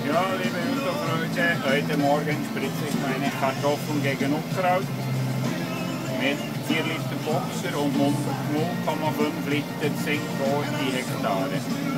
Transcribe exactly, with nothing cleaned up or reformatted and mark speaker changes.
Speaker 1: Ja, liebe Jutofreunde, heute Morgen spritze ich meine Kartoffeln gegen Unkraut mit vier Liter Boxer und null Komma fünf Liter Zink pro die Hektare.